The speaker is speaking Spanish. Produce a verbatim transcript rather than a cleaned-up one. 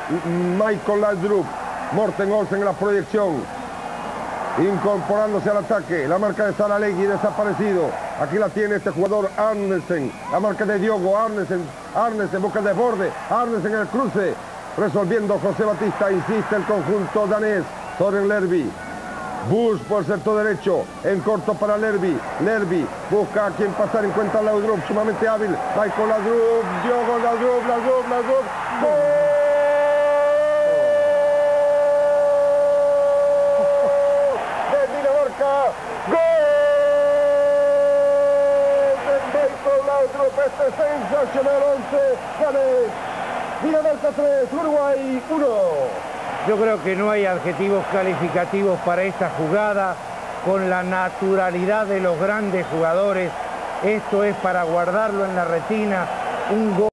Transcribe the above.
Michael Laudrup. Morten Olsen en la proyección, incorporándose al ataque. La marca de Saralegui, desaparecido. Aquí la tiene este jugador Arnesen. La marca de Diogo Arnesen. Arnesen busca el desborde. Arnesen en el cruce. Resolviendo José Batista. Insiste el conjunto danés. Soren Lerby. Bush por el sector derecho. En corto para Lerby. Lerby busca a quien pasar. Encuentra a Laudrup. Sumamente hábil. Michael Laudrup. Diogo Laudrup. Laudrup. Laudrup. ¡Gol! Este sensacional once, Ganes, Dinamarca tres, Uruguay uno. Yo creo que no hay adjetivos calificativos para esta jugada, con la naturalidad de los grandes jugadores. Esto es para guardarlo en la retina, un gol.